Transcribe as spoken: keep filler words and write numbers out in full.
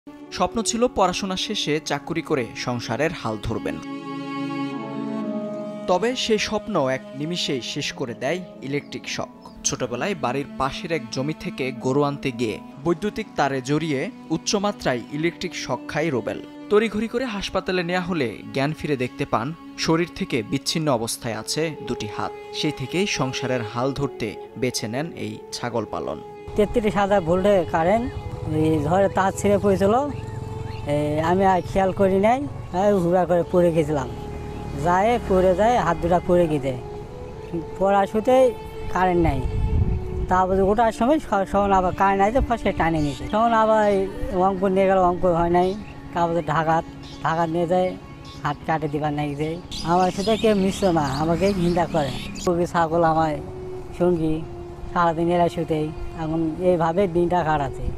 স্বপ্ন ছিল পড়াশোনা শেষে চাকুরি করে সংসারের হাল ধরবেন। তবে সেই স্বপ্ন এক নিমিষেই শেষ করে দেয় ইলেকট্রিক শক। ছোটবেলায় বাড়ির পাশের এক জমি থেকে গরু আনতে গিয়ে বৈদ্যুতিক তারে জড়িয়ে উচ্চমাত্রায় ইলেকট্রিক শক খায় রুবেল। তড়িঘড়ি করে হাসপাতালে নেওয়া হলে জ্ঞান ফিরে দেখতে পান শরীর থেকে বিচ্ছিন্ন অবস্থায় আছে দুটি হাত। সেই থেকেই সংসারের হাল ধরতে বেছে নেন এই ছাগল পালন। তেত্রিশ হাজার ভোল্টে কারেন্ট ঝড়ে তার ছিঁড়ে পড়েছিল, আমি আর খেয়াল করি নাই, হুড়া করে পড়ে গেছিলাম। যায় পড়ে যায়, হাত দুটা পড়ে গেছে। পড়াশুতেই কারেন্ট নাই, তারপর ওটার সময় সখন আবার কারেন্ট আছে, ফসকে টানে নিয়েছে। তখন আবার অঙ্ক নিয়ে গেল, অঙ্ক হয় নাই। তারপরে ঢাকাত ঢাকাত নিয়ে যায়, হাত কাটে দিবার নাই যায়। আমার সাথে কেউ মিশতো না, আমাকে হিন্দা করে। কবি ছাগল আমার সঙ্গী, সারাদিন এরা শুতেই এখন এইভাবে দিনটা কাটাচ্ছে।